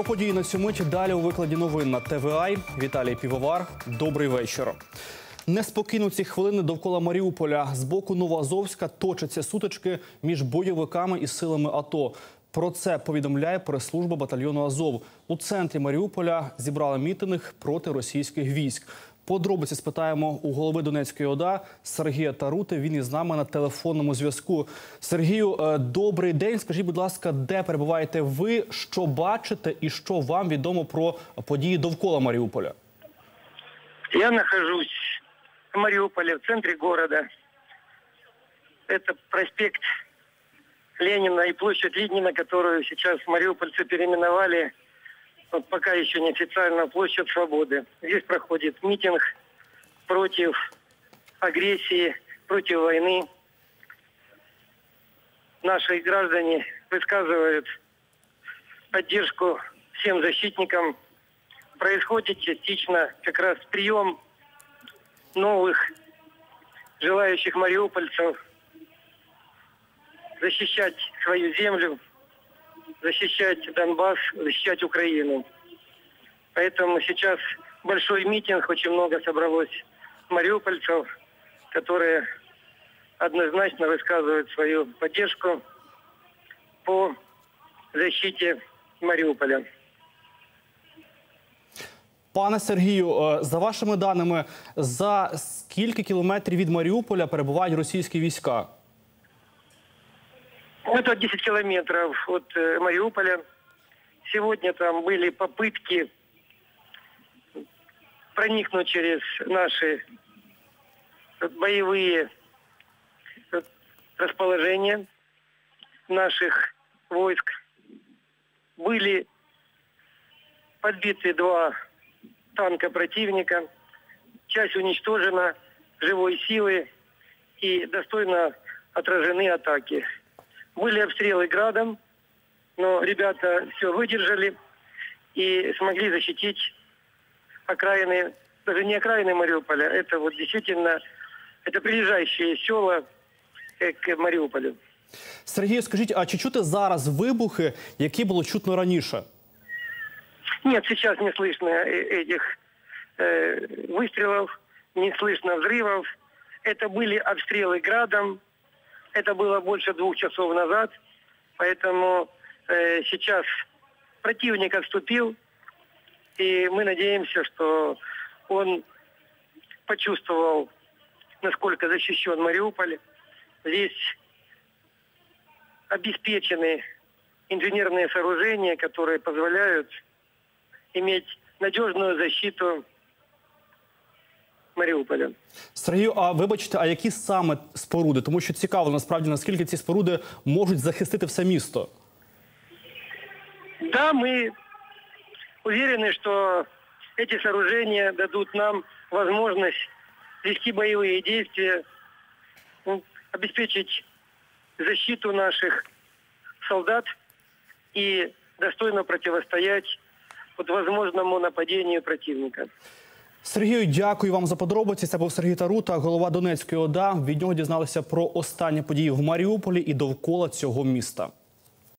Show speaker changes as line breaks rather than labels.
події на цю мить далі у викладі новин на ТВА. Віталій Півовар. Добрий вечір. Неспокійно ці хвилини довкола Маріуполя. З боку Новоазовська точаться сутички між бойовиками і силами АТО. Про це повідомляє прес-служба батальйону «Азов». У центрі Маріуполя зібрали мітинг проти російських військ. Подробиці спитаємо у голови Донецької ОДА Сергія Тарути. Він із нами на телефонному зв'язку. Сергію, добрий день. Скажіть, будь ласка, де перебуваєте ви, що бачите і що вам відомо про події довкола Маріуполя?
Я нахожусь в Мариуполе, в центре города. Это проспект Ленина и площадь Ленина, которую сейчас мариупольцы переименовали, вот пока еще неофициально, площадь Свободы. Здесь проходит митинг против агрессии, против войны. Наши граждане высказывают поддержку всем защитникам. Происходит частично как раз прием новых желающих мариупольцев защищать свою землю, защищать Донбасс, защищать Украину. Поэтому сейчас большой митинг, очень много собралось мариупольцев, которые однозначно высказывают свою поддержку по защите Маріуполя.
Пане Сергію, за вашими даними, за скільки кілометрів від Маріуполя перебувають російські війська?
Это 10 километров от Мариуполя. Сегодня там были попытки проникнуть через наши боевые расположения наших войск. Были подбиты 2 танка противника. Часть уничтожена живой силы и достойно отражены атаки. Были обстрелы градом, но ребята все выдержали и смогли защитить окраины, даже не окраины Мариуполя, это вот действительно, это прилежащие села к Маріуполю.
Сергію, скажіть, а чи чути зараз вибухи, які було чутно раніше?
Нет, сейчас не слышно этих выстрелов, не слышно взрывов. Это были обстрелы градом. Это было больше 2 часов назад. Поэтому сейчас противник отступил. И мы надеемся, что он почувствовал, насколько защищен Мариуполь. Здесь обеспечены инженерные сооружения, которые позволяют иметь надежную защиту Маріуполя.
Сергію, а вибачте, а які саме споруди? Тому що цікаво, насправді, наскільки ці споруди можуть захистити все місто?
Да, мы уверены, что эти сооружения дадут нам возможность вести боевые действия, обеспечить защиту наших солдат и достойно противостоять от возможному нападению противника.
Сергію, дякую вам за подробиці. Це був Сергій Тарута, голова Донецької ОДА. Від нього дізналися про останні події в Маріуполі і довкола цього міста.